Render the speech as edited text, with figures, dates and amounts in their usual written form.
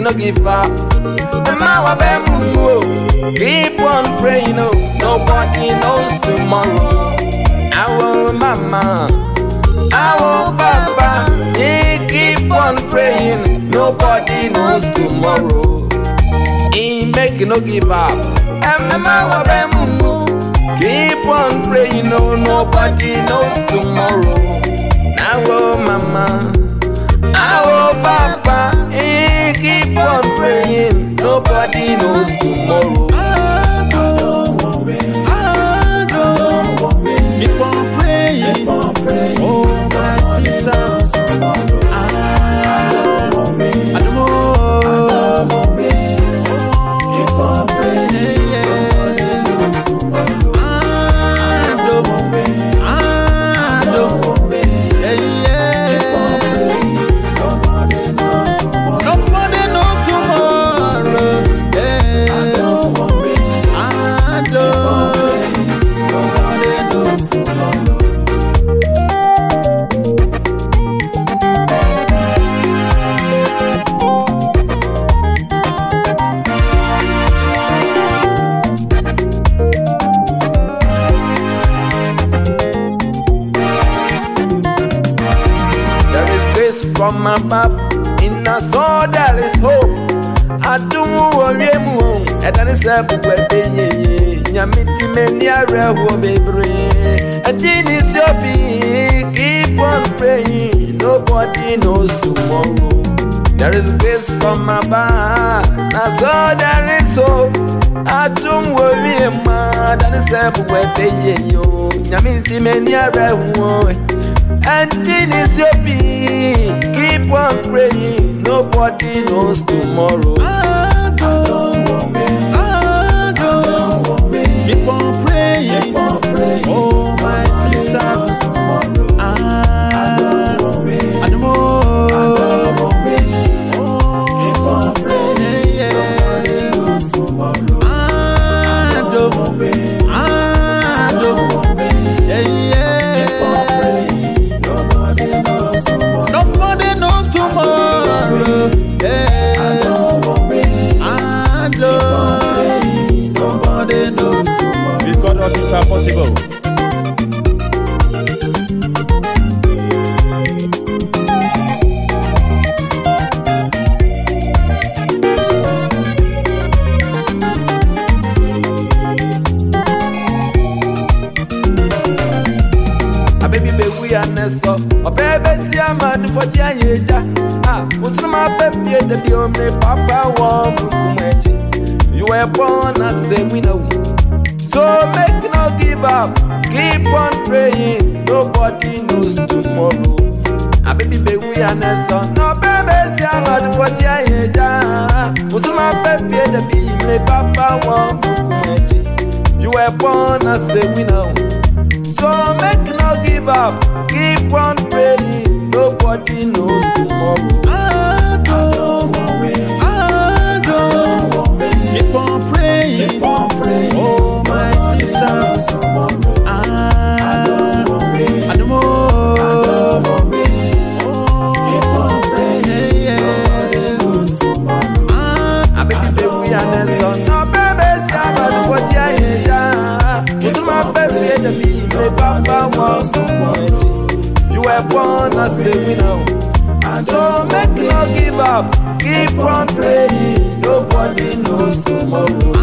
no give up. Keep on praying, oh, nobody knows tomorrow. Our mama, our papa, they keep on praying, nobody knows tomorrow. He make no give up. Keep on praying, oh, nobody knows tomorrow. Our mama, our papa, he keep on praying, nobody knows tomorrow. Keep on praying, oh my sister. Addo. Keep on praying, nobody knows tomorrow. From above, in a soul there is hope. I do worry, and then it's a book where they Yamiti many are baby. And Genius your be, keep on praying, nobody knows tomorrow. There is grace from above, I saw there is hope. I don't worry, man, and it's a book where they Yamiti many are and Genius your be, keep on praying, nobody knows tomorrow. Keep on praying, oh my sister. Addo. Keep on praying, nobody knows tomorrow. Addo. Keep on praying, nobody knows tomorrow. Nobody knows tomorrow. Nobody knows tomorrow. With God all things are possible. We are Nesso, or baby, see a man for Tiaja. What's my baby, the only papa warm Kumeti. You were born as a winner. So make no give up, keep on praying, nobody knows tomorrow. A baby, we are Nesso, no baby, see a man for Tiaja. What's my baby, the only papa warm Kumeti. You were born as a winner. So make no give up, keep on praying, nobody knows tomorrow. Keep on praying, oh my sister. Addo. Keep on praying, nobody knows tomorrow. I baby, we are Nelson, no baby, I'm out for the it's my baby, the papa was community. You were born as a winner. So make no give up, keep on praying, nobody knows tomorrow.